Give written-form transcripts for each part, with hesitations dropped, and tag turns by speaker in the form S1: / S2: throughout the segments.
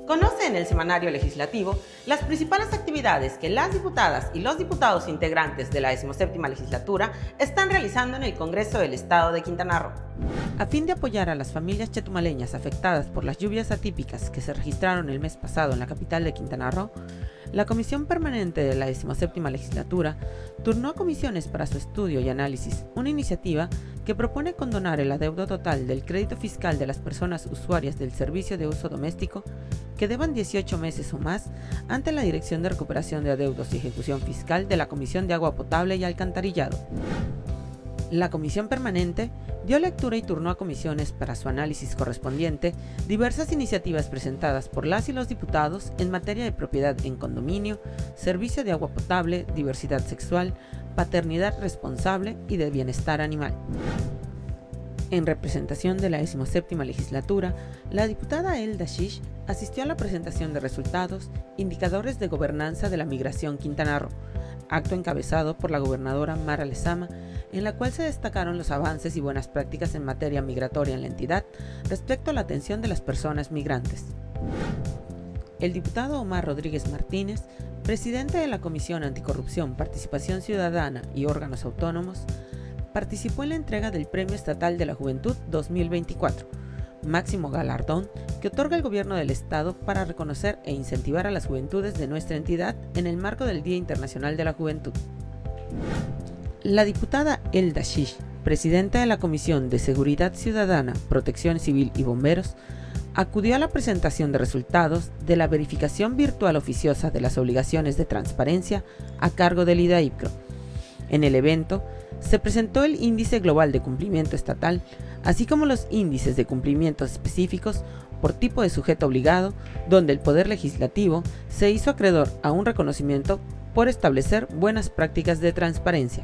S1: Conoce en el semanario legislativo las principales actividades que las diputadas y los diputados integrantes de la 17ª legislatura están realizando en el Congreso del Estado de Quintana Roo. A fin de apoyar a las familias chetumaleñas afectadas por las lluvias atípicas que se registraron el mes pasado en la capital de Quintana Roo, la Comisión Permanente de la 17ª legislatura turnó a comisiones para su estudio y análisis una iniciativa que propone condonar el adeudo total del crédito fiscal de las personas usuarias del servicio de uso doméstico que deban 18 meses o más ante la Dirección de Recuperación de Adeudos y Ejecución Fiscal de la Comisión de Agua Potable y Alcantarillado. La Comisión Permanente dio lectura y turnó a comisiones para su análisis correspondiente diversas iniciativas presentadas por las y los diputados en materia de propiedad en condominio, servicio de agua potable, diversidad sexual, paternidad responsable y de bienestar animal. En representación de la 17ª legislatura, la diputada Elda Shish asistió a la presentación de resultados, indicadores de gobernanza de la migración Quintana Roo, acto encabezado por la gobernadora Mara Lezama, en la cual se destacaron los avances y buenas prácticas en materia migratoria en la entidad respecto a la atención de las personas migrantes. El diputado Omar Rodríguez Martínez, presidente de la Comisión Anticorrupción, Participación Ciudadana y Órganos Autónomos, participó en la entrega del Premio Estatal de la Juventud 2024, máximo galardón que otorga el Gobierno del Estado para reconocer e incentivar a las juventudes de nuestra entidad en el marco del Día Internacional de la Juventud. La diputada Elda Shish, presidenta de la Comisión de Seguridad Ciudadana, Protección Civil y Bomberos, acudió a la presentación de resultados de la verificación virtual oficiosa de las obligaciones de transparencia a cargo del IDAIPCRO. En el evento, se presentó el Índice Global de Cumplimiento Estatal, así como los índices de cumplimientos específicos por tipo de sujeto obligado, donde el Poder Legislativo se hizo acreedor a un reconocimiento por establecer buenas prácticas de transparencia.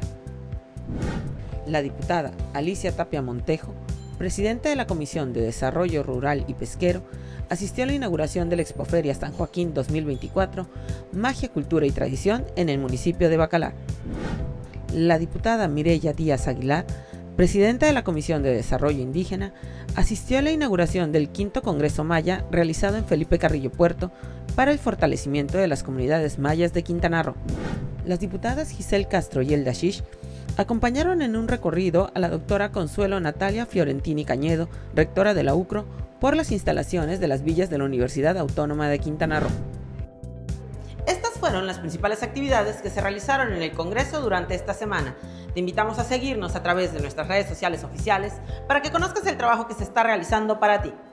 S1: La diputada Alicia Tapia Montejo, presidenta de la Comisión de Desarrollo Rural y Pesquero, asistió a la inauguración de la Expoferia San Joaquín 2024, Magia, Cultura y Tradición en el municipio de Bacalar. La diputada Mireya Díaz Aguilar, presidenta de la Comisión de Desarrollo Indígena, asistió a la inauguración del 5º Congreso Maya realizado en Felipe Carrillo Puerto para el fortalecimiento de las comunidades mayas de Quintana Roo. Las diputadas Giselle Castro y Elda Shish acompañaron en un recorrido a la doctora Consuelo Natalia Fiorentini Cañedo, rectora de la UCRO, por las instalaciones de las villas de la Universidad Autónoma de Quintana Roo. Estas fueron las principales actividades que se realizaron en el Congreso durante esta semana. Te invitamos a seguirnos a través de nuestras redes sociales oficiales para que conozcas el trabajo que se está realizando para ti.